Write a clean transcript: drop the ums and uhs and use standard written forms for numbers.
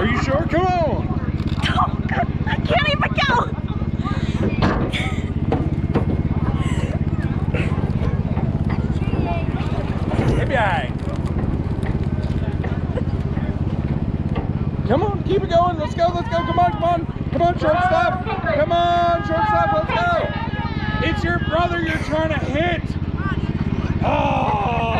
Are you sure? Come on. I can't even go. Get behind. Come on, keep it going. Let's go, let's go. Come on, come on. Come on, shortstop. Come on, shortstop. Let's go. It's your brother you're trying to hit. Oh.